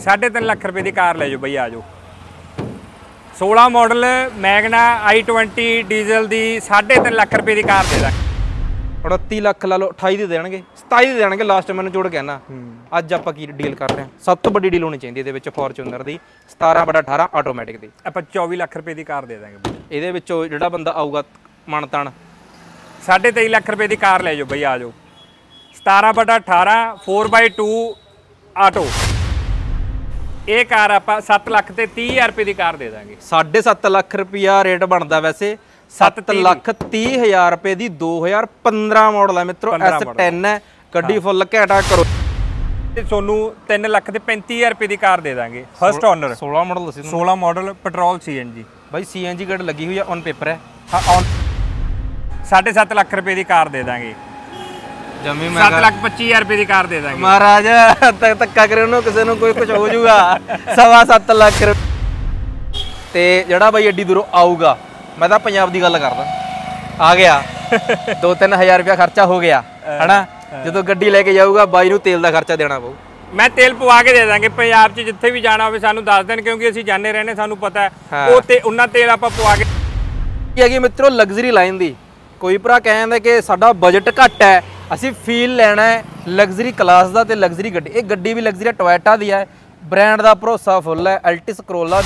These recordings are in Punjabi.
3.5 ਲੱਖ रुपए की कार ले जाओ बई, आ जाओ। 16 मॉडल मैगना i20 डीजल की 3.5 ਲੱਖ रुपए की कार दे देंगे। 29 ਲੱਖ ਲਾ ਲਓ, 28 ਦੀ ਦੇਣਗੇ, 27 ਦੀ ਦੇਣਗੇ ਲਾਸਟ ਮੈਨੂੰ ਜੋੜ ਕੇ ਨਾ। ਅੱਜ ਆਪਾਂ ਕੀ ਡੀਲ ਕਰ ਰਹੇ ਹਾਂ, ਸਭ ਤੋਂ ਵੱਡੀ ਡੀਲ ਹੋਣੀ ਚਾਹੀਦੀ ਇਹਦੇ ਵਿੱਚ ਫੋਰਚੂਨਰ ਦੀ 17/18 ਆਟੋਮੈਟਿਕ ਦੀ। ਆਪਾਂ 24 ਲੱਖ रुपए की कार दे देंगे। ਇਹਦੇ ਵਿੱਚੋਂ ਜਿਹੜਾ ਬੰਦਾ ਆਊਗਾ ਮਨਤਨ 23.5 ਲੱਖ रुपए की कार ले जाओ बई, आ जाओ। 17/18 4x2 ਆਟੋ, ਇਹ ਕਾਰ ਆਪਾਂ 7 ਲੱਖ ਤੇ 30,000 रुपए की कार दे देंगे। 7.5 ਲੱਖ ਰੁਪਿਆ ਰੇਟ ਬਣਦਾ ਵੈਸੇ। 7,30,000 रुपए ਦੀ 2015 ਮਾਡਲ ਹੈ ਮਿੱਤਰੋ, S10 ਹੈ, ਗੱਡੀ ਫੁੱਲ ਘੈਂਟਾ ਕਰੋ। ਤੁਹਾਨੂੰ 3 ਲੱਖ ਤੇ 35,000 रुपए की कार दे देंगे। फर्स्ट ऑनर 16 ਮਾਡਲ ਸੀ, 16 मॉडल पेट्रोल CNG ਬਾਈ CNG ਗੱਡ ਲੱਗੀ ਹੋਈ ਹੈ, ਔਨ ਪੇਪਰ ਹੈ। हाँ ऑन 7.5 ਲੱਖ रुपए की कार दे देंगे। ਜਮੀ 7,25,000 रुपए की कार दे देंगे। ਮਹਾਰਾਜ ਧੱਕਾ ਕਰੇ ਉਹਨੂੰ, ਕਿਸੇ ਨੂੰ ਕੋਈ ਕੁਝ ਹੋ ਜਾਊਗਾ। 7.25 ਲੱਖ ਤੇ ਜਿਹੜਾ ਬਾਈ ਏਡੀ ਦੂਰੋਂ ਆਊਗਾ, ਮੈਂ ਤਾਂ ਪੰਜਾਬ ਦੀ ਗੱਲ ਕਰਦਾ, ਆ ਗਿਆ 2-3 ਹਜ਼ਾਰ ਰੁਪਇਆ ਖਰਚਾ ਹੋ ਗਿਆ ਹਨਾ। ਜਦੋਂ ਗੱਡੀ ਲੈ ਕੇ ਜਾਊਗਾ ਬਾਈ ਨੂੰ ਤੇਲ ਦਾ ਖਰਚਾ ਦੇਣਾ ਪਊ। ਮੈਂ ਤੇਲ ਪਵਾ ਕੇ ਦੇ ਦਾਂਗੇ। ਪੰਜਾਬ 'ਚ ਜਿੱਥੇ ਵੀ ਜਾਣਾ ਹੋਵੇ ਸਾਨੂੰ ਦੱਸ ਦੇਣ, ਕਿਉਂਕਿ ਅਸੀਂ ਜਾਣੇ ਰਹਿੰਦੇ, ਸਾਨੂੰ ਪਤਾ ਹੈ ਉਹ ਤੇ ਉਹਨਾਂ ਤੇਲ ਆਪਾਂ ਪਵਾ ਕੇ। ਕੀ ਹੈਗੀ ਮਿੱਤਰੋ ਲਗਜ਼ਰੀ ਲਾਈਨ ਦੀ। ਕੋਈ ਭਰਾ ਕਹਿੰਦਾ ਕਿ ਸਾਡਾ ਬਜਟ ਘੱਟ ਹੈ, ਅਸੀਂ ਫੀਲ ਲੈਣਾ ਹੈ ਲਗਜ਼ਰੀ ਕਲਾਸ ਦਾ ਤੇ ਲਗਜ਼ਰੀ ਗੱਡੀ। ਇਹ ਗੱਡੀ ਵੀ ਲਗਜ਼ਰੀ ਟੋਇਟਾ ਦੀ ਹੈ, ਬ੍ਰਾਂਡ ਦਾ ਭਰੋਸਾ ਫੁੱਲ ਹੈ। ਐਲਟਿਸ ਕਰੋਲਾ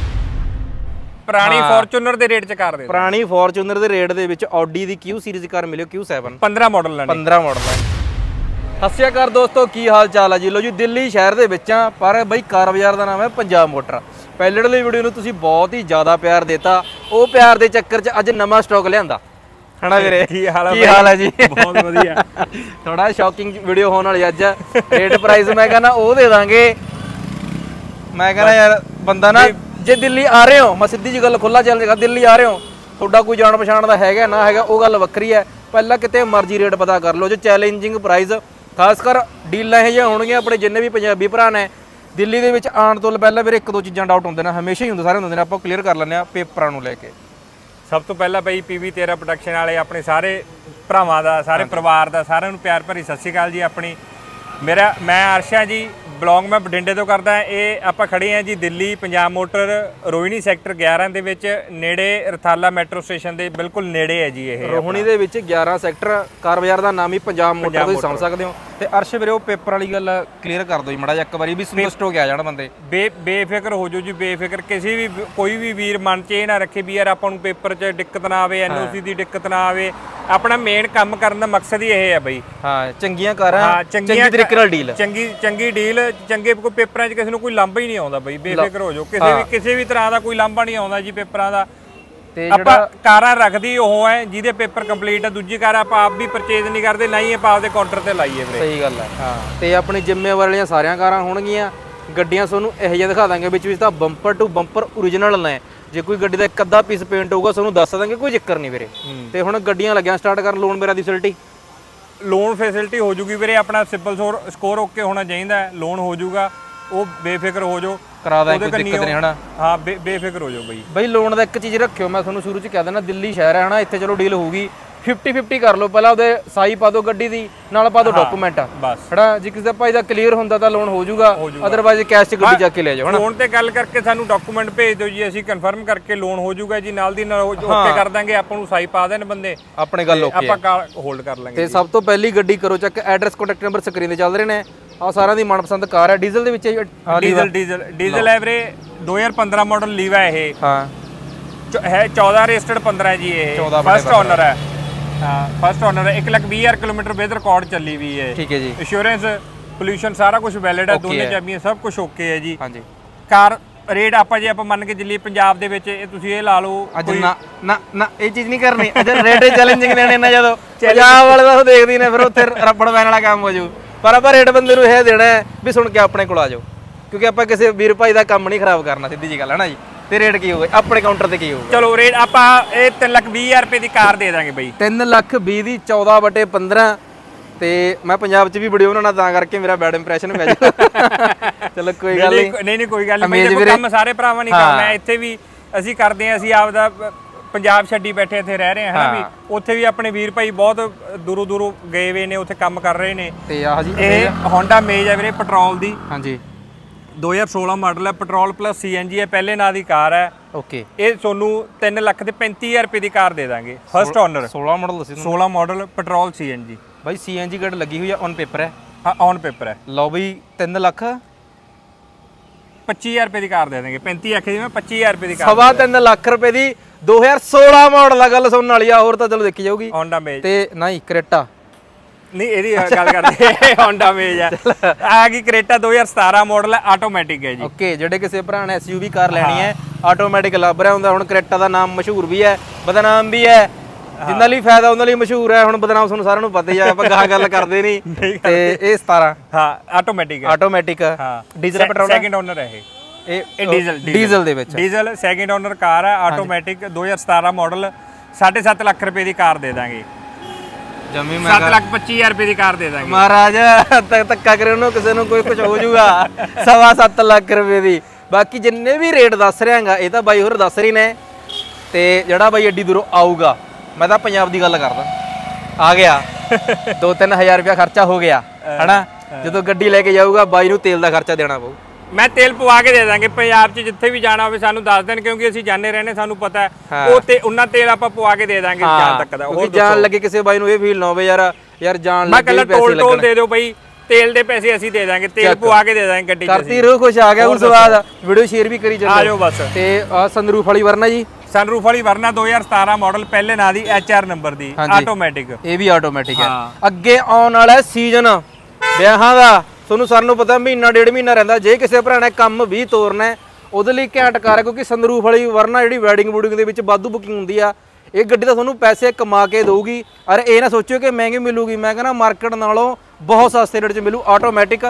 ਪੁਰਾਣੀ ਫੋਰਚੂਨਰ ਦੇ ਰੇਟ 'ਚ ਕਾਰ ਦੇ, ਪੁਰਾਣੀ ਫੋਰਚੂਨਰ ਦੇ ਰੇਟ ਦੇ ਵਿੱਚ ਆਡੀ ਦੀ Q ਸੀਰੀਜ਼ ਕਾਰ ਮਿਲਿਓ, Q7 15 ਮਾਡਲ ਲੈਣੇ, 15 ਮਾਡਲ ਹੈ। ਸਤਿ ਸ਼੍ਰੀ ਅਕਾਲ ਦੋਸਤੋ, ਕੀ ਹਾਲ ਚਾਲ ਹੈ ਜੀ? ਲੋ ਜੀ ਦਿੱਲੀ ਸ਼ਹਿਰ ਦੇ ਵਿੱਚ ਆ, ਪਰ ਬਈ ਕਾਰ ਬਾਜ਼ਾਰ ਦਾ ਨਾਮ ਹੈ ਪੰਜਾਬ ਮੋਟਰ। ਪਹਿਲੇੜਲੀ ਵੀਡੀਓ ਨੂੰ ਤੁਸੀਂ ਬਹੁਤ ਹੀ ਜ਼ਿਆਦਾ ਪਿਆਰ ਦਿੱਤਾ, ਉਹ ਪਿਆਰ ਦੇ ਚੱਕਰ 'ਚ ਅੱਜ ਨਵਾਂ ਸਟਾਕ ਲਿਆਂਦਾ ਹਣਾ ਵੀਰੇ। ਕੀ ਹਾਲ ਹੈ ਜੀ? ਬਹੁਤ ਵਧੀਆ। ਥੋੜਾ ਸ਼ੌਕਿੰਗ ਵੀਡੀਓ ਹੋਣ ਵਾਲੀ ਅੱਜ। ਰੇਟ ਪ੍ਰਾਈਸ ਮੈਂ ਕਹਿੰਦਾ ਉਹ ਦੇ ਦਾਂਗੇ। ਮੈਂ ਕਹਿੰਦਾ ਯਾਰ ਬੰਦਾ ਨਾ, ਜੇ ਦਿੱਲੀ ਆ ਰਹੇ ਹੋ, ਮੈਂ ਸਿੱਧੀ ਜੀ ਗੱਲ ਖੁੱਲਾ ਚੱਲ ਜਾਗਾ, ਦਿੱਲੀ ਆ ਰਹੇ ਹੋ, ਤੁਹਾਡਾ ਕੋਈ ਜਾਣ ਪਛਾਣ ਦਾ ਹੈਗਾ ਨਾ ਹੈਗਾ ਉਹ ਗੱਲ ਵੱਖਰੀ ਹੈ। ਪਹਿਲਾਂ ਕਿਤੇ ਮਰਜ਼ੀ ਰੇਟ ਪਤਾ ਕਰ ਲਓ, ਜੋ ਚੈਲੰਜਿੰਗ ਪ੍ਰਾਈਸ, ਖਾਸ ਕਰ ਡੀਲਾਂ ਇਹ ਜਿਹੀਆਂ ਹੋਣਗੀਆਂ ਆਪਣੇ ਜਿੰਨੇ ਵੀ ਪੰਜਾਬੀ ਭਰਾ ਨੇ। ਦਿੱਲੀ ਦੇ ਵਿੱਚ ਆਉਣ ਤੋਂ ਪਹਿਲਾਂ ਵੀਰੇ 1-2 ਚੀਜ਼ਾਂ ਡਾਊਟ ਹੁੰਦੇ ਨੇ, ਹਮੇਸ਼ਾ ਹੀ ਹੁੰਦੇ, ਸਾਰੇ ਹੁੰਦੇ ਨੇ, ਆਪਾਂ ਕਲੀਅਰ ਕਰ ਲੈਂਦੇ ਹਾਂ ਪੇਪਰਾਂ ਨੂੰ ਲੈ ਕੇ। ਸਭ ਤੋਂ ਪਹਿਲਾਂ ਬਈ PV13 ਪ੍ਰੋਡਕਸ਼ਨ ਵਾਲੇ ਆਪਣੇ ਸਾਰੇ ਭਰਾਵਾਂ ਦਾ, ਸਾਰੇ ਪਰਿਵਾਰ ਦਾ, ਸਾਰਿਆਂ ਨੂੰ ਪਿਆਰ ਭਰੀ ਸਤਿ ਸ਼੍ਰੀ ਅਕਾਲ ਜੀ। ਆਪਣੀ ਮੈਂ ਅਰਸ਼ਾ ਜੀ, ਬਲੌਗ ਮੈਂ ਬਠਿੰਡੇ ਤੋਂ ਕਰਦਾ। ਇਹ ਆਪਾਂ ਖੜੇ ਹਾਂ ਜੀ ਦਿੱਲੀ ਪੰਜਾਬ ਮੋਟਰ ਰੋਹਿਣੀ ਸੈਕਟਰ 11 ਦੇ ਵਿੱਚ, ਨੇੜੇ ਰਥਾਲਾ ਮੈਟਰੋ ਸਟੇਸ਼ਨ ਦੇ ਬਿਲਕੁਲ ਨੇੜੇ ਹੈ ਜੀ। ਇਹ ਰੋਹਿਣੀ ਦੇ ਵਿੱਚ 11 ਸੈਕਟਰ, ਕਾਰ ਬਾਜ਼ਾਰ ਦਾ ਨਾਮ ਹੀ ਪੰਜਾਬ ਮੋਟਰ, ਤੁਸੀਂ ਸਮਝ ਸਕਦੇ ਹੋ। ਤੇ ਅਰਸ਼ ਵੀਰੇ ਉਹ ਪੇਪਰ ਵਾਲੀ ਗੱਲ ਕਲੀਅਰ ਕਰ ਦਿਓ ਜੀ ਮਾੜਾ ਜਿਹਾ ਇੱਕ ਵਾਰੀ, ਵੀ ਸੰਤੁਸ਼ਟ ਹੋ ਗਿਆ ਜਾਣ ਬੰਦੇ। ਬੇਫਿਕਰ ਹੋ ਜਾਓ ਜੀ, ਬੇਫਿਕਰ। ਕਿਸੇ ਵੀ ਕੋਈ ਵੀ ਵੀਰ ਮਨ 'ਚ ਇਹ ਨਾ ਰੱਖੇ ਵੀ ਯਾਰ ਆਪਾਂ ਨੂੰ ਪੇਪਰ 'ਚ ਦਿੱਕਤ ਨਾ ਆਵੇ, NOC ਦੀ ਦਿੱਕਤ ਨਾ ਆਵੇ। ਆਪਣਾ ਮੇਨ ਕੰਮ ਕਰਨ ਦਾ ਮਕਸਦ ਹੀ ਇਹ ਹੈ ਬਈ। ਹਾਂ, ਚੰਗੀਆਂ ਕਾਰਾਂ, ਚੰਗੀ ਤਰੀਕੇ ਨਾਲ ਡੀਲ, ਚੰਗੀ ਡੀਲ, ਚੰਗੇ ਕੋਈ ਪੇਪਰਾਂ 'ਚ ਕਿਸੇ ਨੂੰ ਕੋਈ ਲਾਂਭਾ ਹੀ ਨਹੀਂ ਆਉਂਦਾ ਬਈ। ਬੇਫਿਕਰ ਹੋ ਜਾਓ, ਕਿਸੇ ਵੀ ਤਰ੍ਹਾਂ ਦਾ ਕੋਈ ਲਾਂਭਾ ਨਹੀਂ ਆਉਂਦਾ ਜੀ ਪੇਪਰਾਂ ਦਾ। ਤੇ ਆਪਾਂ ਕਾਰਾਂ ਰੱਖਦੀ ਉਹ ਹੈ ਜਿਹਦੇ ਪੇਪਰ ਕੰਪਲੀਟ ਹੈ। ਦੂਜੀ ਕਾਰ ਆਪਾਂ ਆਪ ਵੀ ਪਰਚੇਜ਼ ਨਹੀਂ ਕਰਦੇ, ਨਾ ਹੀ ਆਪਾਂ ਆਪਦੇ ਕਾਊਂਟਰ ਤੇ ਲਾਈਏ ਵੀਰੇ। ਸਹੀ ਗੱਲ ਹੈ। ਹਾਂ, ਤੇ ਆਪਣੀ ਜ਼ਿੰਮੇਵਾਰੀ ਵਾਲੀਆਂ ਸਾਰੀਆਂ ਕਾਰਾਂ ਹੋਣਗੀਆਂ। ਗੱਡੀਆਂ ਤੁਹਾਨੂੰ ਇਹੋ ਜਿਹਾ ਦਿਖਾ ਦਾਂਗੇ, ਵਿੱਚ ਤਾਂ ਬੰਪਰ ਟੂ ਬੰਪਰ ਓਰੀਜਨਲ ਨੇ। ਜੇ ਕੋਈ ਗੱਡੀ ਦਾ ਇੱਕ ਅੱਧਾ ਪੀਸ ਪੇਂਟ ਹੋਊਗਾ ਤੁਹਾਨੂੰ ਦੱਸ ਦਾਂਗੇ, ਕੋਈ ਚੱਕਰ ਨਹੀਂ ਵੀਰੇ। ਤੇ ਹੁਣ ਗੱਡੀਆਂ ਲੱਗਿਆ ਸਟਾਰਟ ਕਰਨ, ਲੋਨ ਮੇਰਾ ਦੀ ਫੈਸਿਲਿਟੀ, ਲੋਨ ਫੈਸਿਲਿਟੀ ਹੋ ਜੂਗੀ ਵੀਰੇ। ਆਪਣਾ ਸਿਬਲ ਸਕੋਰ ਓਕੇ ਹੋਣਾ ਚਾਹੀਦਾ, ਲੋਨ ਹੋ ਜੂਗਾ। ਉਹ ਬੇਫਿਕਰ ਹੋ ਜਾਓ, ਕਰਾ ਦਾਂਗੇ, ਕੋਈ ਦਿੱਕਤ ਨਹੀਂ ਹਨਾ। ਹਾਂ, ਬੇਫਿਕਰ ਹੋ ਜਾਓ ਬਈ। ਲੋਨ ਦਾ ਇੱਕ ਚੀਜ਼ ਰੱਖਿਓ, ਮੈਂ ਤੁਹਾਨੂੰ ਸ਼ੁਰੂ 'ਚ ਕਹਿ ਦੇਣਾ, ਦਿੱਲੀ ਸ਼ਹਿਰ ਹੈ ਹਨਾ, ਇੱਥੇ ਚਲੋ ਡੀਲ ਹੋਊਗੀ 50-50 ਕਰ ਲਓ। ਪਹਿਲਾਂ ਉਹਦੇ ਸਾਈ ਪਾ ਦਿਓ ਗੱਡੀ ਦੀ, ਨਾਲ ਪਾ ਦਿਓ ਡਾਕੂਮੈਂਟ ਬਸ ਹਨਾ। ਜੇ ਕਿਸੇ ਦਾ ਭਾਈ ਦਾ ਕਲੀਅਰ ਹੁੰਦਾ ਤਾਂ ਲੋਨ ਹੋ ਜਾਊਗਾ, ਅਦਰਵਾਈਜ਼ ਕੈਸ਼ 'ਚ ਗੱਡੀ ਚੱਕ ਕੇ ਲੈ ਜਾਓ ਹਨਾ। ਫੋਨ ਤੇ ਗੱਲ ਕਰਕੇ ਸਾਨੂੰ ਡਾਕੂਮੈਂਟ ਭੇਜ ਦਿਓ ਜੀ, ਅਸੀਂ ਕਨਫਰਮ ਕਰਕੇ ਲੋਨ ਹੋ ਜਾਊਗਾ ਜੀ, ਨਾਲ ਦੀ ਨਾਲ ਓਕੇ ਕਰ ਦਾਂਗੇ। ਆਪਾਂ ਨੂੰ ਸਾਈ ਪਾ ਦੇਣ ਬੰਦੇ, ਆਪਣੇ ਗੱਲ ਓਕੇ, ਆਪਾਂ ਹੋਲਡ ਕਰ ਲਾਂਗੇ। ਤੇ ਸਭ ਤੋਂ ਪਹਿਲੀ ਗੱਡੀ ਕਰੋ check, address contact number screen ਤੇ ਚੱਲ ਰਹੇ ਨੇ। ਆ ਸਾਰਿਆਂ ਦੀ ਮਨਪਸੰਦ ਕਾਰ ਹੈ, ਡੀਜ਼ਲ ਦੇ ਵਿੱਚ। ਡੀਜ਼ਲ ਹੈ ਵੀਰੇ, 2015 ਮਾਡਲ ਲੀਵਾ ਇਹ। ਹਾਂ, ਹੈ 14 ਰਜਿਸਟਰਡ 15 ਜੀ। ਇਹ ਫਸਟ ਓਨਰ ਹੈ। ਹਾਂ, ਫਸਟ ਓਨਰ ਹੈ। 1,20,000 ਕਿਲੋਮੀਟਰ ਵਿਦ ਰਿਕਾਰਡ ਚੱਲੀ ਵੀ ਹੈ। ਠੀਕ ਹੈ ਜੀ। ਇੰਸ਼ੋਰੈਂਸ, ਪੋਲੂਸ਼ਨ ਸਾਰਾ ਕੁਝ ਵੈਲਿਡ ਹੈ, ਦੋਨੇ ਚਾਬੀਆਂ ਸਭ ਕੁਝ ਓਕੇ ਹੈ ਜੀ। ਹਾਂਜੀ। ਕਾਰ ਰੇਟ ਆਪਾਂ ਜੇ ਆਪਾਂ ਮੰਨ ਕੇ ਚੱਲੀਏ ਪੰਜਾਬ ਦੇ ਵਿੱਚ, ਇਹ ਤੁਸੀਂ ਇਹ ਲਾ ਲਓ। ਅੱਜ ਨਾ ਇਹ ਚੀਜ਼ ਨਹੀਂ ਕਰਨੀ, ਅੱਜ ਰੇਟ ਚੈਲੰਜਿੰਗ ਲੈਣੇ ਨਾ। ਜਦੋਂ ਪੰਜਾਬ ਵਾਲੇ ਤਾਂ ਦੇਖਦੀ ਨੇ, ਫਿਰ ਉੱਥੇ ਰੱਬੜ ਪੈਣ ਵਾਲਾ ਕੰਮ ਹੋ ਜਾਊ। ਪਰ ਆਪਾਂ ਰੇਟ ਬੰਦੇ ਨੂੰ ਇਹ ਦੇਣਾ ਵੀ ਸੁਣ ਕੇ ਆਪਣੇ ਕੋਲ ਆ ਜਾਓ, ਕਿਉਂਕਿ ਆਪਾਂ ਕਿਸੇ ਵੀਰ ਭਾਈ ਦਾ ਕੰਮ ਨਹੀਂ ਖਰਾਬ ਕਰਨਾ, ਸਿੱਧੀ ਜੀ ਗੱਲ ਹੈ ਨਾ ਜੀ। ਤੇ ਰੇਟ ਕੀ ਹੋਊਗਾ ਆਪਣੇ ਕਾਊਂਟਰ ਤੇ, ਕੀ ਹੋਊਗਾ? ਚਲੋ ਰੇਟ ਆਪਾਂ ਇਹ 3,20,000 ਰੁਪਏ ਦੀ ਕਾਰ ਦੇ ਦਾਂਗੇ ਬਈ। 3,20,000 ਦੀ 14/15। ਤੇ ਮੈਂ ਪੰਜਾਬ 'ਚ ਵੀ ਵੀਡੀਓ ਬਣਾਉਣਾ, ਤਾਂ ਕਰਕੇ ਮੇਰਾ ਬੈਡ ਇੰਪ੍ਰੈਸ਼ਨ ਪੈ ਜਾ। ਚਲੋ ਕੋਈ ਗੱਲ ਨਹੀਂ, ਕੋਈ ਗੱਲ ਨਹੀਂ। ਕੰਮ ਸਾਰੇ ਭਰਾਵਾਂ ਨਹੀਂ ਕਰਨਾ, ਇੱਥੇ ਵੀ ਅਸੀਂ ਕਰਦੇ ਹਾਂ। ਅਸੀਂ ਆਪਦਾ ਪੰਜਾਬ ਛੱਡੀ ਬੈਠੇ ਇੱਥੇ ਰਹਿ ਰਹੇ ਹਾਂ ਵੀ। ਉੱਥੇ ਵੀ ਆਪਣੇ ਵੀਰ ਭਾਈ ਬਹੁਤ ਦੂਰੋਂ ਗਏ ਵੇ ਨੇ, ਉੱਥੇ ਕੰਮ ਕਰ ਰਹੇ ਨੇ। ਤੇ ਆਹ ਜੀ ਇਹ ਹੋਂਡਾ ਮੇਜ ਹੈ ਵੀਰੇ, ਪੈਟਰੋਲ ਦੀ। ਹਾਂਜੀ। 2016 ਮਾਡਲ ਹੈ, ਪੈਟਰੋਲ ਪਲੱਸ CNG ਹੈ, ਪਹਿਲੇ ਨਾਂ ਦੀ ਕਾਰ ਹੈ। ਓਕੇ, ਇਹ ਤੁਹਾਨੂੰ 3,35,000 ਰੁਪਏ ਦੀ ਕਾਰ ਦੇ ਦਾਂਗੇ, ਫਸਟ ਓਨਰ। 16 ਮਾਡਲ ਦੱਸੀ 16 ਮਾਡਲ ਪੈਟਰੋਲ CNG ਬਾਈ, CNG ਗੱਡ ਲੱਗੀ ਹੋਈ ਆ, ਔਨ ਪੇਪਰ ਹੈ। ਹਾਂ, ਔਨ ਪੇਪਰ ਹੈ। ਲਓ ਬਈ 3,25,000 ਰੁਪਏ ਦੀ ਕਾਰ ਦੇ ਦਾਂਗੇ। 35 ਆਖੇ ਜਿਵੇਂ 25,000 ਰੁਪਏ ਦੀ ਕਾਰ, 3.25 ਲੱਖ ਰੁਪਏ ਦੀ 2016 ਮਾਡਲ ਆ। ਗੱਲ ਸੁਣਨ ਵਾਲੀ ਆ, ਹੋਰ ਤਾਂ ਚਲੋ ਦੇਖੀ ਜਾਊਗੀ। ਹੋਂਡਾ ਮੇਜ ਤੇ ਨਹੀਂ ਕਰੇਟਾ ਨਹੀਂ, ਇਹਦੀ ਗੱਲ ਕਰਦੇ ਹੋਂਡਾ ਮੇਜ ਆ ਗਈ। ਕਰੇਟਾ 2017 ਮਾਡਲ ਹੈ, ਆਟੋਮੈਟਿਕ ਹੈ ਜੀ। ਓਕੇ, ਜਿਹੜੇ ਕਿਸੇ ਭਰਾ ਨੇ SUV ਕਾਰ ਲੈਣੀ ਹੈ, ਆਟੋਮੈਟਿਕ ਲੱਭ ਰਿਹਾ ਹੁੰਦਾ। ਹੁਣ ਕਰੇਟਾ ਦਾ ਨਾਮ ਮਸ਼ਹੂਰ ਵੀ ਹੈ, ਬਦਨਾਮ ਵੀ ਹੈ। ਜਿੰਨਾ ਲਈ ਫਾਇਦਾ ਉਹਨਾਂ ਲਈ ਮਸ਼ਹੂਰ ਹੈ। ਹੁਣ ਬਦਨਾਮ ਤੁਹਾਨੂੰ ਸਾਰਿਆਂ ਨੂੰ ਪਤਾ ਹੀ ਆ, ਆਪਾਂ ਗਾਹ ਗੱਲ ਕਰਦੇ ਨਹੀਂ। ਤੇ ਇਹ 17 ਹਾਂ ਆਟੋਮੈਟਿਕ ਹੈ। ਆਟੋਮੈਟਿਕ ਹਾਂ, ਡੀਜ਼ਲ ਪੈਟਰੋਲ ਸੈਕਿੰਡ ਓਨਰ ਹੈ ਇਹ ਡੀਜ਼ਲ ਦੇ ਵਿੱਚ। ਡੀਜ਼ਲ ਸੈਕਿੰਡ ਓਨਰ ਕਾਰ ਹੈ, ਆਟੋਮੈਟਿਕ 2017 ਮਾਡਲ। 7.5 ਲੱਖ ਰੁਪਏ ਦੀ ਕਾਰ ਦੇ ਦਾਂਗੇ। ਜਮੀ 7,25,000 ਰੁਪਏ ਦੀ ਕਾਰ ਦੇ ਦਾਂਗੇ। ਮਹਾਰਾਜ ਧੱਕਾ ਕਰੇ ਉਹਨੂੰ, ਕਿਸੇ ਨੂੰ ਕੋਈ ਕੁਝ ਹੋ ਜਾਊਗਾ। 7.25 ਲੱਖ ਰੁਪਏ ਦੀ। ਬਾਕੀ ਜਿੰਨੇ ਵੀ ਰੇਟ ਦੱਸ ਰਿਹਾਗਾ, ਇਹ ਤਾਂ ਬਾਈ ਹੋਰ ਦੱਸ ਰਹੀ ਨੇ। ਤੇ ਜਿਹੜਾ ਬਾਈ ਐਡੀ ਦੂਰੋਂ ਆਊਗਾ, ਮੈਂ ਤਾਂ ਪੰਜਾਬ ਦੀ ਗੱਲ ਕਰਦਾ, ਆ ਗਿਆ 2-3 ਹਜ਼ਾਰ ਰੁਪਇਆ ਖਰਚਾ ਹੋ ਗਿਆ ਹਨਾ। ਜਦੋਂ ਗੱਡੀ ਲੈ ਕੇ ਜਾਊਗਾ, ਬਾਈ ਨੂੰ ਤੇਲ ਦਾ ਖਰਚਾ ਦੇਣਾ ਪਊ। ਮੈਂ ਤੇਲ ਪਵਾ ਕੇ ਦੇ ਦਾਂਗੇ। ਪੰਜਾਬ 'ਚ ਜਿੱਥੇ ਵੀ ਜਾਣਾ ਹੋਵੇ ਸਾਨੂੰ ਦੱਸ ਦੇਣ, ਕਿਉਂਕਿ ਅਸੀਂ ਜਾਣੇ ਰਹਿੰਦੇ, ਸਾਨੂੰ ਪਤਾ ਹੈ। ਉਹ ਤੇ ਉਹਨਾਂ ਤੇਲ ਆਪਾਂ ਪਵਾ ਕੇ ਦੇ ਦਾਂਗੇ ਜਾਣ ਤੱਕ ਦਾ। ਹੋਰ ਜਾਣ ਲੱਗੇ ਕਿਸੇ ਬਾਈ ਨੂੰ ਇਹ ਫੀਲ ਨਾ ਹੋਵੇ ਯਾਰ ਜਾਣ ਲੱਗੇ ਮੈਂ ਕੱਲਾ ਟੋਲ ਦੇ ਦਿਓ ਬਈ, ਤੇਲ ਦੇ ਪੈਸੇ ਅਸੀਂ ਦੇ ਦਾਂਗੇ, ਤੇਲ ਪਵਾ ਕੇ ਦੇ ਦਾਂਗੇ ਗੱਡੀ 'ਚ। ਕਰਤੀ ਰੂਹ ਖੁਸ਼, ਆ ਗਿਆ ਉਸ ਤੋਂ ਬਾਅਦ ਵੀਡੀਓ ਸ਼ੇਅਰ ਵੀ ਕਰੀ ਚੱਲੋ। ਆ ਜਾਓ ਬਸ। ਤੇ ਆ ਸਨਰੂਫ ਵਾਲੀ ਵਰਨਾ ਜੀ, ਸਨਰੂਫ ਵਾਲੀ ਵਰਨਾ 2017 ਮਾਡਲ, ਪਹਿਲੇ ਨਾਂ ਦੀ, HR ਨੰਬਰ ਦੀ, ਆਟੋਮੈਟਿਕ। ਇਹ ਵੀ ਆਟੋਮੈਟਿਕ ਹੈ। ਅੱਗੇ ਆਉਣ ਵਾਲਾ ਸੀਜ਼ਨ ਵਿਆਹਾਂ ਦਾ, ਤੁਹਾਨੂੰ ਸਾਰਿਆਂ ਨੂੰ ਪਤਾ, ਮਹੀਨਾ 1.5 ਮਹੀਨਾ ਰਹਿੰਦਾ। ਜੇ ਕਿਸੇ ਭਰਾ ਨੇ ਕੰਮ ਵੀ ਤੋਰਨਾ, ਉਹਦੇ ਲਈ ਘੈਂਟ ਕਾਰ ਹੈ। ਕਿਉਂਕਿ ਸਨਰੂਫ ਵਾਲੀ ਵਰਨਾ ਜਿਹੜੀ ਵੈਡਿੰਗ ਵੂਡਿੰਗ ਦੇ ਵਿੱਚ ਵਾਧੂ ਬੁਕਿੰਗ ਹੁੰਦੀ ਆ, ਇਹ ਗੱਡੀ ਤਾਂ ਤੁਹਾਨੂੰ ਪੈਸੇ ਕਮਾ ਕੇ ਦੇਊਗੀ। ਅਰੇ ਇਹ ਨਾ ਸੋਚਿਓ ਕਿ ਮਹਿੰਗੀ ਮਿਲੂਗੀ, ਮੈਂ ਕਹਿੰਦਾ ਮਾਰਕੀਟ ਨਾਲੋਂ ਬਹੁਤ ਸਸਤੇ ਰੇਟ 'ਚ ਮਿਲੂ। Automatic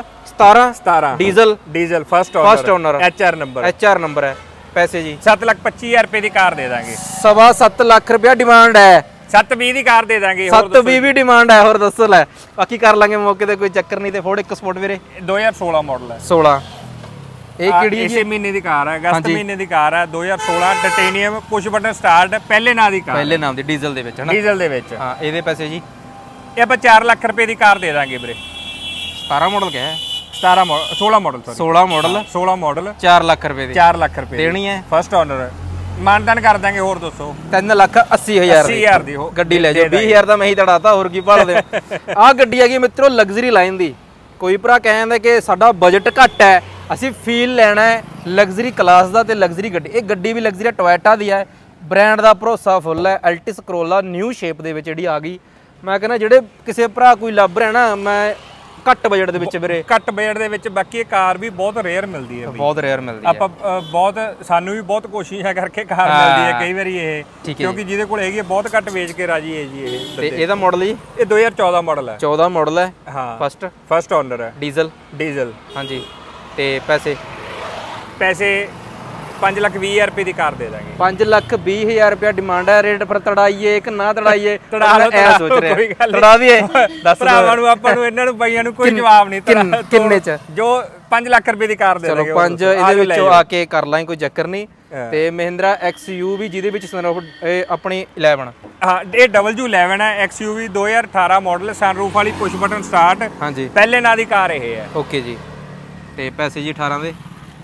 17 diesel first owner HR number ਹੈ। ਪੈਸੇ ਜੀ 7,25,000 ਰੁਪਏ ਦੀ ਕਾਰ ਦੇ ਦਾਂਗੇ। 7.25 ਲੱਖ ਰੁਪਇਆ ਡਿਮਾਂਡ ਹੈ। 720 ਦੀ ਕਾਰ ਦੇ ਦਾਂਗੇ। 720 ਵੀ ਡਿਮਾਂਡ ਹੈ। ਹੋਰ ਦੱਸੋ ਲੈ, ਬਾਕੀ ਕਰ ਲਾਂਗੇ ਮੌਕੇ ਤੇ, ਕੋਈ ਚੱਕਰ ਨਹੀਂ। ਤੇ ਫੋਰਡ EcoSport ਵੀਰੇ 2016 ਮਾਡਲ ਹੈ। 16 ਇਹ ਕਿਹੜੀ ਹੈ? ਇਸੇ ਮਹੀਨੇ ਦੀ ਕਾਰ ਹੈ, ਅਗਸਤ ਮਹੀਨੇ ਦੀ ਕਾਰ ਹੈ। 2016 ਟਾਈਟੇਨੀਅਮ, ਪੁਸ਼ ਬਟਨ ਸਟਾਰਟ, ਪਹਿਲੇ ਨਾਂ ਦੀ ਕਾਰ, ਪਹਿਲੇ ਨਾਮ ਦੀ, ਡੀਜ਼ਲ ਦੇ ਵਿੱਚ ਹੈ ਨਾ। ਡੀਜ਼ਲ ਦੇ ਵਿੱਚ। ਹਾਂ, ਇਹਦੇ ਪੈਸੇ ਜੀ ਇਹ ਆਪਾਂ 4 ਲੱਖ ਰੁਪਏ ਦੀ ਕਾਰ ਦੇ ਦਾਂਗੇ ਵੀਰੇ। 17 ਮਾਡਲ ਕਿਹਾ ਹੈ? 16 ਮਾਡਲ 16 ਮਾਡਲ 4 ਲੱਖ ਰੁਪਏ ਦੀ। 4 ਲੱਖ ਰੁਪਏ ਦੇਣੀ ਹੈ। ਫਸਟ ਓਨਰ, ਮਾਨਦਾਨ ਕਰ ਦਾਂਗੇ। ਹੋਰ ਦੱਸੋ। 3,80,000 ਦੀ ਗੱਡੀ ਲੈ ਜਾਓ। 20,000 ਤਾਂ ਮੈਂ ਹੀ ਤੜਾਤਾ, ਹੋਰ ਕੀ ਭਾਲਦੇ। ਆਹ ਗੱਡੀ ਹੈਗੀ ਮਿੱਤਰੋ ਲਗਜ਼ਰੀ ਲਾਈਨ ਦੀ। ਕੋਈ ਭਰਾ ਕਹਿੰਦਾ ਕਿ ਸਾਡਾ ਬਜਟ ਘੱਟ ਹੈ, ਅਸੀਂ ਫੀਲ ਲੈਣਾ ਹੈ ਲਗਜ਼ਰੀ ਕਲਾਸ ਦਾ ਤੇ ਲਗਜ਼ਰੀ ਗੱਡੀ। ਇਹ ਗੱਡੀ ਵੀ ਲਗਜ਼ਰੀ ਟੋਇਟਾ ਦੀ ਹੈ, ਬ੍ਰਾਂਡ ਦਾ ਭਰੋਸਾ ਫੁੱਲ ਹੈ। ਐਲਟਿਸ ਕਰੋਲਾ ਨਿਊ ਸ਼ੇਪ ਦੇ ਵਿੱਚ ਜਿਹੜੀ ਆ ਗਈ। ਮੈਂ ਕਹਿੰਦਾ ਜਿਹੜੇ ਕਿਸੇ ਭਰਾ ਕੋਈ ਲੱਭ ਰਿਹਾ ਨਾ, ਮੈਂ ਘੱਟ ਬਜਟ ਦੇ ਵਿੱਚ ਵੀਰੇ, ਘੱਟ ਬਜਟ ਦੇ ਵਿੱਚ। ਬਾਕੀ ਇਹ ਕਾਰ ਵੀ ਬਹੁਤ ਰੇਅਰ ਮਿਲਦੀ ਹੈ, ਬਹੁਤ ਰੇਅਰ ਮਿਲਦੀ ਹੈ। ਆਪਾਂ ਬਹੁਤ, ਸਾਨੂੰ ਵੀ ਬਹੁਤ ਕੋਸ਼ਿਸ਼ਾਂ ਕਰਕੇ ਕਾਰ ਮਿਲਦੀ ਹੈ ਕਈ ਵਾਰੀ ਇਹ, ਕਿਉਂਕਿ ਜਿਹਦੇ ਕੋਲ ਹੈਗੀ ਬਹੁਤ ਘੱਟ ਵੇਚ ਕੇ ਰਾਜੀ ਹੈ ਜੀ ਇਹ। ਤੇ ਇਹਦਾ ਮਾਡਲ ਜੀ, ਇਹ 2014 ਮਾਡਲ ਹੈ। 14 ਮਾਡਲ ਹੈ। ਹਾਂ, ਫਸਟ ਓਨਰ ਹੈ। ਡੀਜ਼ਲ ਹਾਂਜੀ। ਤੇ ਪੈਸੇ 5,20,000 ਰੁਪਏ ਦੀ ਕਾਰ ਦੇ ਦਾਂਗੇ। 5,20,000 ਰੁਪਏ ਡਿਮਾਂਡ ਹੈ। ਰੇਟ ਫਿਰ ਤੜਾਈਏ ਕਿ ਨਾ ਤੜਾਈਏ? ਸੋਚ ਰਿਹਾ ਤੜਾ ਦਈਏ। ਦੱਸ ਭਰਾਵਾਂ ਨੂੰ, ਆਪਾਂ ਨੂੰ, ਇਹਨਾਂ ਨੂੰ ਬਾਈਆਂ ਨੂੰ ਕੋਈ ਜਵਾਬ ਨਹੀਂ। ਕਿੰਨੇ ਚ? ਜੋ 5 ਲੱਖ ਰੁਪਏ ਦੀ ਕਾਰ ਦੇ ਦਾਂਗੇ। ਚਲੋ 5 ਇਹਦੇ ਵਿੱਚੋਂ ਆ ਕੇ ਕਰ ਲਾਂਗੇ, ਕੋਈ ਚੱਕਰ ਨਹੀਂ। ਤੇ ਮਹਿੰਦਰਾ XUV ਜਿਹਦੇ ਵਿੱਚ ਸਨਰੂਫ ਆਪਣੀ 11। ਹਾਂ, ਇਹ W11 ਹੈ। XUV 2018 ਮਾਡਲ, ਸਨਰੂਫ ਵਾਲੀ, ਪੁਸ਼ ਬਟਨ ਸਟਾਰਟ। ਹਾਂਜੀ, ਪਹਿਲੇ ਨਾਂ ਦੀ ਕਾਰ ਇਹ ਹੈ। ਓਕੇ ਜੀ। ਤੇ ਪੈਸੇ ਜੀ 18 ਦੇ।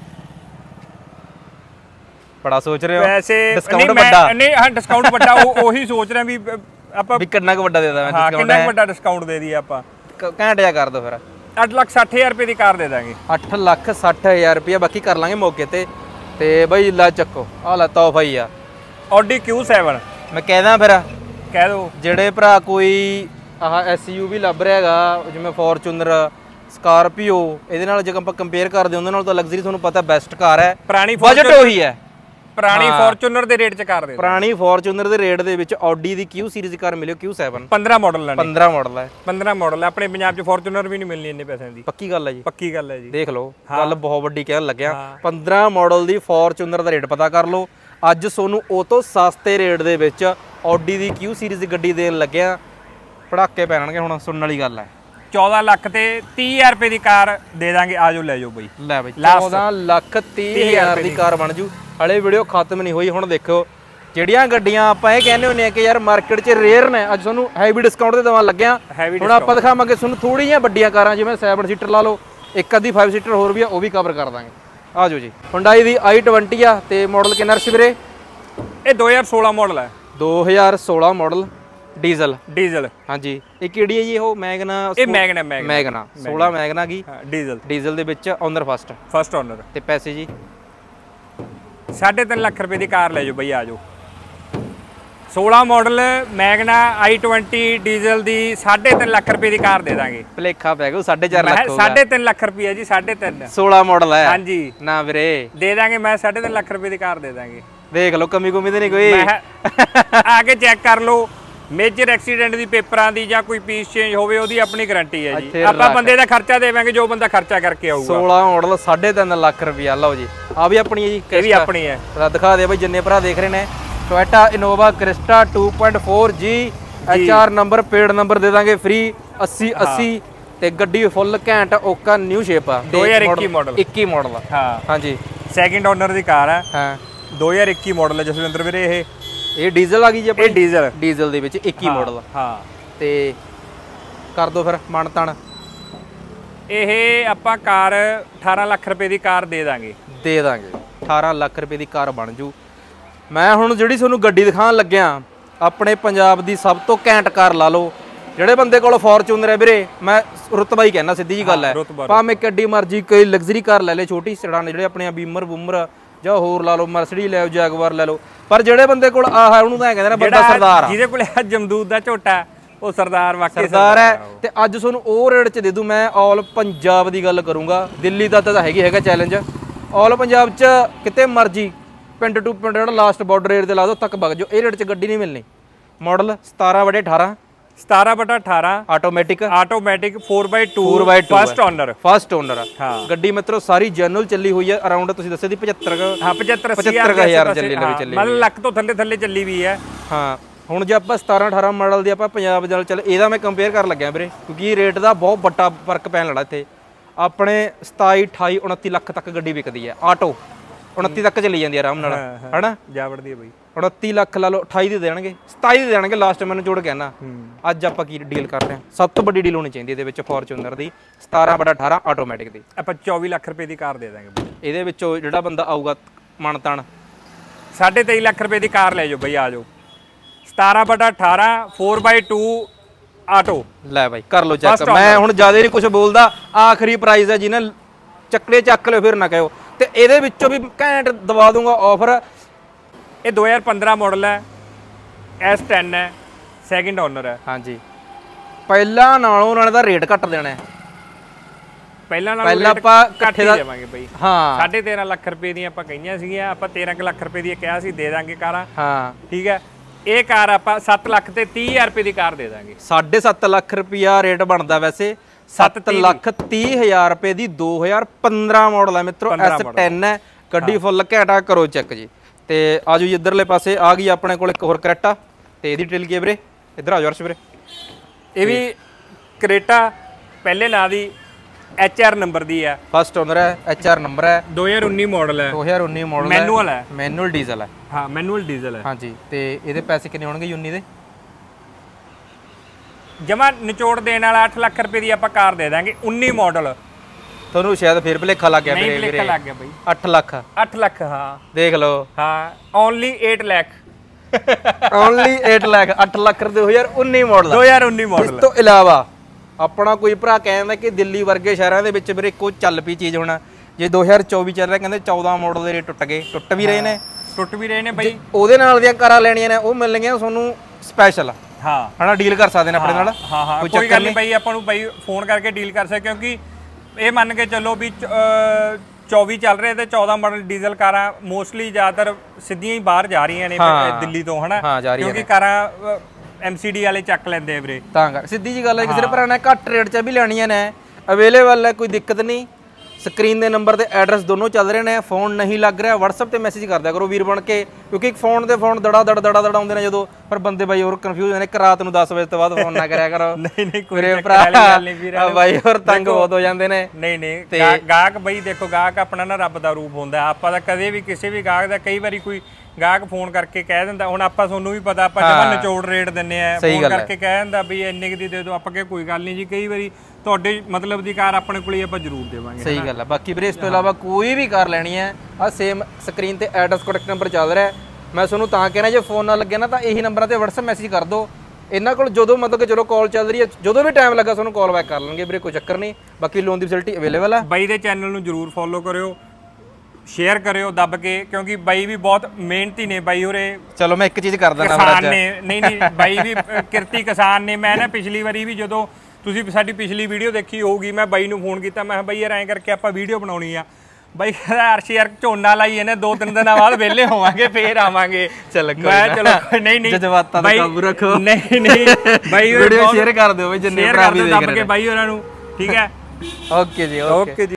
ਬੜਾ ਸੋਚ ਰਹੇ ਹੋ ਵੈਸੇ? ਡਿਸਕਾਊਂਟ ਵੱਡਾ ਨਹੀਂ, ਹਾਂ ਡਿਸਕਾਊਂਟ ਵੱਡਾ ਉਹੀ ਸੋਚ ਰਹੇ ਵੀ ਆਪਾਂ ਵੀ ਕਿੰਨਾ ਕੁ ਵੱਡਾ ਦੇ ਦਾਂ। ਹਾਂ, ਕਿੰਨਾ ਵੱਡਾ ਡਿਸਕਾਊਂਟ ਦੇ ਦਈਏ ਆਪਾਂ? ਘੈਂਟ ਜਿਹਾ ਕਰ ਦੋ ਫਿਰ। 8,60,000 ਰੁਪਏ ਦੀ ਕਾਰ ਦੇ ਦਾਂਗੇ। 8,60,000 ਰੁਪਏ ਬਾਕੀ ਕਰ ਲਾਂਗੇ ਮੌਕੇ ਤੇ। ਤੇ ਬਈ ਲਾ ਚੱਕੋ, ਆ ਲੈ ਤੋਹਫਾ ਹੀ ਆ। Audi Q7 ਮੈਂ ਕਹਿਦਾ ਫਿਰ, ਕਹਿ ਦੋ। ਜਿਹੜੇ ਭਰਾ ਕੋਈ ਆਹ SUV ਲੱਭ ਰਿਹਾ ਹੈਗਾ, ਜਿਵੇਂ ਫੋਰਚੂਨਰ, ਸਕਾਰਪੀਓ, ਇਹਦੇ ਨਾਲ ਜੇ ਆਪਾਂ ਕੰਪੇਅਰ ਕਰਦੇ ਉਹਦੇ ਨਾਲ ਤਾਂ ਲਗਜ਼ਰੀ ਤੁਹਾਨੂੰ ਪਤਾ ਬੈਸਟ ਕਾਰ ਹੈ। ਪੁਰਾਣੀ ਬਜਟ ਉਹੀ ਹੈ। ਪੁਰਾਣੀ ਫੋਰਚੂਨਰ ਦੇ ਰੇਟ 'ਚ ਕਾਰ ਦੇ। ਪੁਰਾਣੀ ਫੋਰਚੂਨਰ ਦੇ ਰੇਟ ਦੇ ਵਿੱਚ Audi ਦੀ Q ਸੀਰੀਜ਼ ਕਾਰ ਮਿਲਿਓ। Q7 15 ਮਾਡਲ ਲੈਣੀ। 15 ਮਾਡਲ ਹੈ। 15 ਮਾਡਲ ਹੈ। ਆਪਣੇ ਪੰਜਾਬ 'ਚ ਫੋਰਚੂਨਰ ਵੀ ਨਹੀਂ ਮਿਲਣੀ ਇੰਨੇ ਪੈਸਿਆਂ ਦੀ। ਪੱਕੀ ਗੱਲ ਹੈ ਜੀ, ਪੱਕੀ ਗੱਲ ਹੈ ਜੀ। ਦੇਖ ਲਓ, ਗੱਲ ਬਹੁਤ ਵੱਡੀ ਕਹਿਣ ਲੱਗਿਆ। 15 ਮਾਡਲ ਦੀ ਫੋਰਚੂਨਰ ਦਾ ਰੇਟ ਪਤਾ ਕਰ ਲਓ। ਅੱਜ ਤੁਹਾਨੂੰ ਉਹ ਤੋਂ ਸਸਤੇ ਰੇਟ ਦੇ ਵਿੱਚ Audi ਦੀ Q ਸੀਰੀਜ਼ ਗੱਡੀ ਦੇਣ ਲੱਗਿਆ। ਪੜਾਕੇ ਪੈਣਗੇ। ਹੁਣ ਸੁਣਨ ਵਾਲੀ ਗੱਲ ਹੈ। 14 ਲੱਖ ਤੇ 30,000 ਰੁਪਏ ਦੀ ਕਾਰ ਦੇ ਦਾਂਗੇ। ਆਜੋ ਲੈ ਜਾਓ ਬਈ। ਲੈ ਬਈ 14,30,000 ਦੀ ਕਾਰ ਬਣ ਜੂ। ਹਲੇ ਵੀਡੀਓ ਖਤਮ ਨਹੀਂ ਹੋਈ। ਹੁਣ ਦੇਖੋ ਜਿਹੜੀਆਂ ਗੱਡੀਆਂ ਆਪਾਂ ਇਹ ਕਹਿੰਦੇ ਹੁੰਦੇ ਆ ਕਿ ਯਾਰ ਮਾਰਕੀਟ 'ਚ ਰੇਅਰ ਨੇ, ਅੱਜ ਤੁਹਾਨੂੰ ਹੈਵੀ ਡਿਸਕਾਊਂਟ ਤੇ ਦੇਵਾਂ ਲੱਗਿਆ। ਹੁਣ ਆਪਾਂ ਦਿਖਾਵਾਂਗੇ ਤੁਹਾਨੂੰ ਥੋੜ੍ਹੀਆਂ ਵੱਡੀਆਂ ਕਾਰਾਂ, ਜਿਵੇਂ 7 ਸੀਟਰ ਲਾ ਲਓ, ਇੱਕ ਅੱਧੀ 5 ਸੀਟਰ ਹੋਰ ਵੀ ਆ, ਉਹ ਵੀ ਕਵਰ ਕਰ ਦਾਂਗੇ। ਆ ਜਾਓ ਜੀ। Hyundai ਦੀ i20 ਆ ਤੇ ਮਾਡਲ ਕਿੰਨਾ ਰਸ਼ ਵੀਰੇ? ਇਹ 2016 ਮਾਡਲ ਹੈ। 2016 ਮਾਡਲ ਡੀਜ਼ਲ। ਡੀਜ਼ਲ ਹਾਂਜੀ। ਇਹ ਕਿਹੜੀ ਹੈ ਜੀ? ਉਹ ਮੈਗਨਾ। ਇਹ ਮੈਗਨਾ 16 ਮੈਗਨਾ ਕੀ ਡੀਜ਼ਲ। ਡੀਜ਼ਲ ਦੇ ਵਿੱਚ ਓਨਰ ਫਸਟ ਓਨਰ। ਤੇ ਪੈਸੇ ਜੀ 3.5 ਲੱਖ ਰੁਪਏ ਦੀ ਕਾਰ ਲੈ ਜਾਓ ਬਈ, ਆ ਜਾਓ। 16 ਮਾਡਲ ਮੈਗਨਾ i20 ਡੀਜ਼ਲ ਦੀ 3.5 ਲੱਖ ਰੁਪਏ ਦੀ ਕਾਰ ਦੇ ਦਾਂਗੇ। ਭਲੇਖਾ ਪੈ ਗਿਆ, 4.5 ਲੱਖ ਹੋਗਾ। 3.5 ਲੱਖ ਰੁਪਏ ਜੀ, 3.5। 16 ਮਾਡਲ ਹੈ। ਹਾਂਜੀ ਨਾ ਵੀਰੇ ਦੇ ਦਾਂਗੇ, ਮੈਂ 3.5 ਲੱਖ ਰੁਪਏ ਦੀ ਕਾਰ ਦੇ ਦਾਂਗੇ। ਦੇਖ ਲਓ, ਕਮੀ ਤੇ ਨਹੀਂ ਕੋਈ। ਆ ਕੇ ਚੈੱਕ ਕਰ ਲਓ। ਮੇਜਰ ਐਕਸੀਡੈਂਟ ਦੀ, ਪੇਪਰਾਂ ਦੀ ਜਾਂ ਕੋਈ ਪੀਸ ਚੇਂਜ ਹੋਵੇ ਉਹਦੀ ਆਪਣੀ ਗਾਰੰਟੀ ਹੈ ਜੀ। ਆਪਾਂ ਬੰਦੇ ਦਾ ਖਰਚਾ ਦੇਵਾਂਗੇ ਜੋ ਬੰਦਾ ਖਰਚਾ ਕਰਕੇ ਆਊਗਾ। 16 ਮਾਡਲ 3.5 ਲੱਖ ਰੁਪਿਆ। ਲਓ ਜੀ, ਆ ਵੀ ਆਪਣੀ ਹੈ ਜੀ। ਇਹ ਵੀ ਆਪਣੀ ਹੈ। ਦਿਖਾ ਦੇ ਬਈ ਜਿੰਨੇ ਭਰਾ ਦੇਖ ਰਹੇ ਨੇ। Toyota Innova Crysta 2.4G HR number, paid number ਦੇ ਦਾਂਗੇ ਫ੍ਰੀ। 80 ਤੇ ਗੱਡੀ ਫੁੱਲ ਘੈਂਟ ਓਕਾ ਨਿਊ ਸ਼ੇਪ ਆ। 2021 ਮਾਡਲ। 21 ਮਾਡਲ। ਹਾਂ ਹਾਂਜੀ। ਸੈਕਿੰਡ ਓਨਰ ਦੀ ਕਾਰ ਹੈ। ਹਾਂ 2021 ਮਾਡਲ ਹੈ ਜਸਵਿੰਦਰ ਵੀਰੇ। ਇਹ ਡੀਜ਼ਲ ਆ ਗਈ ਜੀ ਆਪਣੀ। ਇਹ ਡੀਜ਼ਲ ਦੇ ਵਿੱਚ 21 ਮਾਡਲ। ਹਾਂ ਤੇ ਕਰ ਦੋ ਫਿਰ ਮਨਤਨ। ਇਹ ਆਪਾਂ ਕਾਰ 18 ਲੱਖ ਰੁਪਏ ਦੀ ਕਾਰ ਦੇ ਦਾਂਗੇ। 18 ਲੱਖ ਰੁਪਏ ਦੀ ਕਾਰ ਬਣ ਜੂ। ਮੈਂ ਹੁਣ ਜਿਹੜੀ ਤੁਹਾਨੂੰ ਗੱਡੀ ਦਿਖਾਉਣ ਲੱਗਿਆ, ਆਪਣੇ ਪੰਜਾਬ ਦੀ ਸਭ ਤੋਂ ਘੈਂਟ ਕਾਰ ਲਾ ਲਓ। ਜਿਹੜੇ ਬੰਦੇ ਕੋਲ ਫੋਰਚੂਨਰ ਹੈ ਵੀਰੇ, ਮੈਂ ਰੁਤਬਾ ਹੀ ਕਹਿਣਾ, ਸਿੱਧੀ ਜੀ ਗੱਲ ਹੈ। ਭਾਵੇਂ ਕਿੱਡੀ ਮਰਜ਼ੀ ਕੋਈ ਲਗਜ਼ਰੀ ਕਾਰ ਲੈ ਲੈ, ਛੋਟੀ ਸੜਾਂ ਜਿਹੜੇ ਆਪਣੇ ਬੀਮਰ ਬੂਮਰ ਜਾਂ ਹੋਰ ਲਾ ਲਓ, ਮਰਸਡੀ ਲੈ ਲਓ, ਜੈਗਵਾਰ ਲੈ ਲਓ। ਪਰ ਜਿਹੜੇ ਬੰਦੇ ਕੋਲ ਆਹ ਹੈ, ਉਹਨੂੰ ਤਾਂ ਕਹਿੰਦੇ ਨੇ ਬੰਦਾ ਸਰਦਾਰ ਆ। ਜਿਹਦੇ ਕੋਲ ਜਮਦੂਦ ਦਾ ਝੋਟਾ, ਉਹ ਸਰਦਾਰ ਵਾਕਈ ਸਰਦਾਰ ਹੈ। ਤੇ ਅੱਜ ਤੁਹਾਨੂੰ ਉਹ ਰੇਟ 'ਚ ਦੇ ਦੂੰ ਮੈਂ। ਆਲ ਪੰਜਾਬ ਦੀ ਗੱਲ ਕਰੂੰਗਾ, ਦਿੱਲੀ ਦਾ ਤਾਂ ਹੈਗਾ ਚੈਲੰਜ। ਆਲ ਪੰਜਾਬ 'ਚ ਕਿਤੇ ਮਰਜ਼ੀ ਪਿੰਡ ਟੂ ਪਿੰਡ, ਜਿਹੜਾ ਲਾਸਟ ਬਾਰਡਰ ਏਰੀਆ ਤੇ ਲਾ ਦੋ ਤੱਕ ਵਗ ਜਾਓ, ਇਹ ਰੇਟ 'ਚ ਗੱਡੀ ਨਹੀਂ ਮਿਲਣੀ। Model 17/18 automatic 4x2 first owner. ਗੱਡੀ ਮਿੱਤਰੋ ਸਾਰੀ ਜੈਨੂਅਲ ਚੱਲੀ ਹੋਈ ਹੈ। ਅਰਾਊਂਡ ਤੁਸੀਂ ਦੱਸਿਆ ਦੀ 75,000 ਚੱਲੀ ਮਤਲਬ ਲੱਖ ਤੋਂ ਥੱਲੇ ਚੱਲੀ ਵੀ ਹੈ। ਹਾਂ ਹੁਣ ਜੇ ਆਪਾਂ 17-18 ਮਾਡਲ ਦੀ ਆਪਾਂ ਪੰਜਾਬ ਨਾਲ ਚੱਲ, ਇਹਦਾ ਮੈਂ ਕੰਪੇਅਰ ਕਰਨ ਲੱਗਿਆ ਵੀਰੇ, ਕਿਉਂਕਿ ਰੇਟ ਦਾ ਬਹੁਤ ਵੱਡਾ ਫਰਕ ਪੈਣ ਲੱਗਾ ਇੱਥੇ। ਆਪਣੇ 27, 28, 29 ਲੱਖ ਤੱਕ ਗੱਡੀ ਵਿਕਦੀ ਹੈ ਆਟੋ। 29 ਤੱਕ ਚਲੀ ਜਾਂਦੀ ਹੈ ਆਰਾਮ ਨਾਲ, ਹਨਾ ਜਾ ਵੜਦੀ ਹੈ ਬਈ। 29 ਲੱਖ ਲਾ ਲਓ, 28 ਦੇ ਦੇਣਗੇ, 27 ਦੇ ਦੇਣਗੇ ਲਾਸਟ। ਮੈਨੂੰ ਜੋੜ ਕਹਿਣਾ ਅੱਜ ਆਪਾਂ ਕੀ ਡੀਲ ਕਰ ਰਹੇ ਹਾਂ। ਸਭ ਤੋਂ ਵੱਡੀ ਡੀਲ ਹੋਣੀ ਚਾਹੀਦੀ ਇਹਦੇ ਵਿੱਚ ਫੋਰਚੂਨਰ ਦੀ 17/18 ਆਟੋਮੈਟਿਕ ਦੀ। ਆਪਾਂ 24 ਲੱਖ ਰੁਪਏ ਦੀ ਕਾਰ ਦੇ ਦਾਂਗੇ। ਇਹਦੇ ਵਿੱਚੋਂ ਜਿਹੜਾ ਬੰਦਾ ਆਊਗਾ ਮਨਤਨ 23.5 ਲੱਖ ਰੁਪਏ ਦੀ ਕਾਰ ਲੈ ਜਾਓ ਬਈ, ਆ ਜਾਓ। 17/18 4x2 ਆਟੋ ਲੈ ਬਾਈ, ਕਰ ਲਓ ਚੈੱਕ। ਮੈਂ ਹੁਣ ਜ਼ਿਆਦਾ ਨਹੀਂ ਕੁਝ ਬੋਲਦਾ, ਆਖਰੀ ਪ੍ਰਾਈਸ ਹੈ। ਜਿਹਨੇ ਚੱਕਲੇ ਚੱਕ ਲਿਓ, ਫਿਰ ਨਾ ਕਹਿਓ। ਤੇ ਇਹਦੇ ਵਿੱਚੋਂ ਵੀ ਘੈਂਟ ਦਵਾ ਦੂੰਗਾ ਆਫਰ। ਇਹ 2015 ਮਾਡਲ ਹੈ, S10 ਹੈ, ਸੈਕਿੰਡ ਓਨਰ ਹੈ। ਹਾਂਜੀ। ਪਹਿਲਾਂ ਨਾਲੋਂ ਉਹਨਾਂ ਨੇ ਤਾਂ ਰੇਟ ਘੱਟ ਦੇਣਾ ਹੈ। ਪਹਿਲਾਂ ਆਪਾਂ ਇਕੱਠੇ ਦੇਵਾਂਗੇ ਬਈ। ਹਾਂ 13.5 ਲੱਖ ਰੁਪਏ ਦੀਆਂ ਆਪਾਂ ਕਹੀਆਂ ਸੀਗੀਆਂ, ਆਪਾਂ 13 ਲੱਖ ਰੁਪਏ ਦੀ ਕਿਹਾ ਸੀ, ਦੇ ਦਾਂਗੇ ਕਾਰਾਂ। ਹਾਂ ਠੀਕ ਹੈ। ਇਹ ਕਾਰ ਆਪਾਂ 7 ਲੱਖ ਤੇ 30,000 ਰੁਪਏ ਦੀ ਕਾਰ ਦੇ ਦਾਂਗੇ। 7.5 ਲੱਖ ਰੁਪਿਆ ਰੇਟ ਬਣਦਾ ਵੈਸੇ। 7,30,000 ਰੁਪਏ ਦੀ 2015 ਮਾਡਲ ਹੈ ਮਿੱਤਰੋ, S10 ਹੈ। ਗੱਡੀ ਫੁੱਲ ਘੈਂਟਾ, ਕਰੋ ਚੈੱਕ ਜੀ। ਤੇ ਆਜੋ ਜੀ ਇੱਧਰਲੇ ਪਾਸੇ ਆ ਗਈ ਆਪਣੇ ਕੋਲ ਇੱਕ ਹੋਰ ਕਰੇਟਾ, ਤੇ ਇਹਦੀ ਡਿਟੇਲ ਕੀ ਹੈ ਵੀਰੇ? ਇੱਧਰ ਆ ਜਾਓ ਅਰਸ਼ ਵੀਰੇ। ਇਹ ਵੀ ਕਰੇਟਾ ਪਹਿਲੇ ਨਾਂ ਦੀ HR ਨੰਬਰ ਦੀ ਹੈ, ਫਸਟ ਓਨਰ ਹੈ, HR ਨੰਬਰ ਹੈ, 2019 ਮਾਡਲ ਹੈ। 2019 ਮਾਡਲ ਮੈਨੂਅਲ ਹੈ, ਮੈਨੂਅਲ ਡੀਜ਼ਲ ਹੈ। ਹਾਂ ਮੈਨੂਅਲ ਡੀਜ਼ਲ ਹੈ। ਹਾਂਜੀ। ਤੇ ਇਹਦੇ ਪੈਸੇ ਕਿੰਨੇ ਹੋਣਗੇ ਯੂਨੀ ਦੇ? ਜਮਾ ਨਿਚੋੜ ਦੇਣ ਵਾਲਾ 8 ਲੱਖ ਰੁਪਏ ਦੀ ਆਪਾਂ ਕਾਰ ਦੇ ਦਾਂਗੇ। 19 ਮਾਡਲ। ਤੁਹਾਨੂੰ ਸ਼ਾਇਦ ਫੇਰ ਭਲੇਖਾ ਲੱਗ ਗਿਆ ਵੀਰੇ। ਨਹੀਂ ਭਲੇਖਾ ਲੱਗ ਗਿਆ ਬਈ। 8 ਲੱਖ। 8 ਲੱਖ ਹਾਂ। ਦੇਖ ਲਓ। ਹਾਂ only 8 lakh. Only 8 lakh. 8 lakh 2019 model. 2019 model. ਇਸ ਤੋਂ ਇਲਾਵਾ ਆਪਣਾ ਕੋਈ ਭਰਾ ਕਹਿੰਦਾ ਕਿ ਦਿੱਲੀ ਵਰਗੇ ਸ਼ਹਿਰਾਂ ਦੇ ਵਿੱਚ ਵੀਰੇ ਇੱਕੋ ਚੱਲ ਪਈ ਚੀਜ਼ ਹੋਣਾ। ਜੇ 2024 ਚੱਲ ਰਿਹਾ, ਕਹਿੰਦੇ 14 ਮਾਡਲ ਦੇ ਰੇਟ ਟੁੱਟ ਗਏ, ਟੁੱਟ ਵੀ ਰਹੇ ਨੇ ਬਈ। ਉਹਦੇ ਨਾਲ ਦੀਆਂ ਕਾਰਾਂ ਲੈਣੀਆਂ ਨੇ, ਉਹ ਮਿਲਣਗੀਆਂ ਤੁਹਾਨੂੰ ਸਪੈਸ਼ਲ। ਹਾਂ ਹਨਾ, ਡੀਲ ਕਰ ਸਕਦੇ ਨੇ ਆਪਣੇ ਨਾਲ। ਹਾਂ ਕੋਈ ਗੱਲ ਨਹੀਂ ਬਈ, ਆਪਾਂ ਨੂੰ ਬਈ ਫੋਨ ਕਰਕੇ ਡੀਲ ਕਰ ਸਕਦੇ, ਕਿਉਂਕਿ ਇਹ ਮੰਨ ਕੇ ਚੱਲੋ ਵੀ 24 ਚੱਲ ਰਹੇ ਤੇ 14 ਮਾਡਲ ਡੀਜ਼ਲ ਕਾਰਾਂ ਮੋਸਟਲੀ ਜ਼ਿਆਦਾਤਰ ਸਿੱਧੀਆਂ ਹੀ ਬਾਹਰ ਜਾ ਰਹੀਆਂ ਨੇ ਦਿੱਲੀ ਤੋਂ, ਹਨਾ, ਕਿਉਂਕਿ ਕਾਰਾਂ MCD ਵਾਲੇ ਚੱਕ ਲੈਂਦੇ ਆ ਵੀਰੇ। ਤਾਂ ਕਰ ਸਿੱਧੀ ਜੀ ਗੱਲ ਹੈ, ਕਿਸੇ ਭਰਾ ਨੇ ਘੱਟ ਰੇਟ 'ਚ ਵੀ ਲੈਣੀਆਂ ਨੇ, ਅਵੇਲੇਬਲ ਹੈ, ਕੋਈ ਦਿੱਕਤ ਨਹੀਂ। ਸਕਰੀਨ ਦੇ ਨੰਬਰ ਤੇ ਐਡਰੈਸ ਦੋਨੋਂ ਚੱਲ ਰਹੇ ਨੇ। ਫੋਨ ਨਹੀਂ ਲੱਗ ਰਿਹਾ, WhatsApp ਤੇ ਮੈਸੇਜ ਕਰ ਦਿਆ ਕਰੋ ਵੀਰ ਬਣ ਕੇ, ਕਿਉਂਕਿ ਫੋਨ ਦੜਾ ਆਉਂਦੇ ਨੇ ਜਦੋਂ, ਪਰ ਬੰਦੇ ਬਾਈ ਹੋਰ ਕਨਫਿਊਜ਼ ਨੇ। ਇੱਕ ਰਾਤ ਨੂੰ 10 ਵਜੇ ਤੋਂ ਬਾਅਦ ਫੋਨ ਨਾ ਕਰਿਆ ਕਰੋ। ਨਹੀਂ ਕੋਈ ਗੱਲ ਨਹੀਂ ਵੀਰ ਬਾਈ, ਹੋਰ ਤੰਗ ਬਹੁਤ ਹੋ ਜਾਂਦੇ ਨੇ। ਨਹੀਂ ਗਾਹਕ ਬਈ ਦੇਖੋ, ਗਾਹਕ ਆਪਣਾ ਨਾ ਰੱਬ ਦਾ ਰੂਪ ਹੁੰਦਾ। ਆਪਾਂ ਤਾਂ ਕਦੇ ਵੀ ਕਿਸੇ ਵੀ ਗਾਹਕ ਦਾ, ਕਈ ਵਾਰੀ ਕੋਈ ਗਾਹਕ ਫੋਨ ਕਰਕੇ ਕਹਿ ਦਿੰਦਾ, ਹੁਣ ਆਪਾਂ ਤੁਹਾਨੂੰ ਵੀ ਪਤਾ ਆਪਾਂ ਜਮਾਂ ਨਿਚੋੜ ਰੇਟ ਦਿੰਨੇ ਆ, ਫੋਨ ਕਰਕੇ ਕਹਿ ਦਿੰਦਾ ਵੀ ਇੰਨੇ ਦੀ ਦੇ ਦਿਓ, ਆਪਾਂ ਕਿ ਕੋਈ ਗੱਲ ਨਹੀਂ ਜੀ। ਕਈ ਵਾਰੀ ਤੁਹਾਡੇ ਮਤਲਬ ਦੀ ਕਾਰ ਆਪਣੇ ਕੋਲ ਹੀ ਆਪਾਂ ਜ਼ਰੂਰ ਦੇਵਾਂਗੇ। ਸਹੀ ਗੱਲ ਹੈ। ਬਾਕੀ ਵੀਰੇ ਇਸ ਤੋਂ ਇਲਾਵਾ ਕੋਈ ਵੀ ਕਾਰ ਲੈਣੀ ਹੈ ਆ ਸੇਮ ਸਕਰੀਨ ਤੇ ਐਡਰੈਸ ਕੰਟੈਕਟ ਨੰਬਰ ਚੱਲ ਰਿਹਾ। ਮੈਂ ਤੁਹਾਨੂੰ ਤਾਂ ਕਹਿਣਾ ਜੇ ਫੋਨ ਨਾ ਲੱਗੇ ਨਾ ਤਾਂ ਇਹੀ ਨੰਬਰਾਂ ਤੇ WhatsApp ਮੈਸੇਜ ਕਰ ਦਿਓ। ਇਹਨਾਂ ਕੋਲ ਜਦੋਂ ਮਤਲਬ ਕਿ ਚਲੋ ਕਾਲ ਚੱਲ ਰਹੀ ਹੈ, ਜਦੋਂ ਵੀ ਟਾਈਮ ਲੱਗਾ ਤੁਹਾਨੂੰ ਕਾਲ ਬੈਕ ਕਰ ਲੈਣਗੇ ਵੀਰੇ, ਕੋਈ ਚੱਕਰ ਨਹੀਂ। ਬਾਕੀ ਲੋਨ ਦੀ ਫੈਸਿਲਿਟੀ ਅਵੇਲੇਬਲ ਹੈ। ਬਾਈ ਦੇ ਚੈਨਲ ਨੂੰ ਜਰੂਰ ਫੋਲੋ ਕਰਿਓ, ਸ਼ੇਅਰ ਕਰਿਓ ਦੱਬ ਕੇ, ਕਿਉਂਕਿ ਬਾਈ ਵੀ ਬਹੁਤ ਮਿਹਨਤੀ ਨੇ ਬਾਈ ਹੋਰੇ। ਚਲੋ ਮੈਂ ਇੱਕ ਚੀਜ਼ ਕਰ ਦਿੰਦਾ ਕਿਸਾਨ ਨੇ, ਨਹੀਂ ਬਾਈ ਵੀ ਕਿਰਤੀ ਕਿਸਾਨ ਨੇ। ਮੈਂ ਨਾ ਪਿਛਲੀ ਵਾਰੀ ਵੀ ਜਦੋਂ ਤੁਸੀਂ ਸਾਡੀ ਪਿਛਲੀ ਵੀਡੀਓ ਦੇਖੀ ਹੋਊਗੀ, ਮੈਂ ਬਾਈ ਨੂੰ ਫੋਨ ਕੀਤਾ, ਮੈਂ ਕਿਹਾ ਬਾਈ ਯਾਰ ਐਂ ਕਰਕੇ ਆਪਾਂ ਵੀਡੀਓ ਬਣਾਉਣੀ ਆ। ਬਾਈ ਕਹਿੰਦਾ ਅਰਸ਼ ਯਾਰ ਝੋਨਾ ਲਾਈ ਇਹਨੇ 2-3 ਦਿਨਾਂ ਬਾਅਦ ਵਿਹਲੇ ਹੋਵਾਂਗੇ ਫੇਰ ਆਵਾਂਗੇ। ਚਲੋ ਨਹੀਂ ਜਜ਼ਬਾਤਾਂ ਦਾ ਕਾਬੂ ਰੱਖੋ। ਨਹੀਂ ਬਾਈ ਵੀਡੀਓ ਸ਼ੇਅਰ ਕਰ ਦਿਓ ਬਈ ਜਿੰਨੇ ਭਰਾ ਵੀ ਦੇਖ ਰਹੇ ਨੇ ਬਾਈ ਹੋਰਾਂ ਨੂੰ, ਠੀਕ ਹੈ। ਓਕੇ ਜੀ।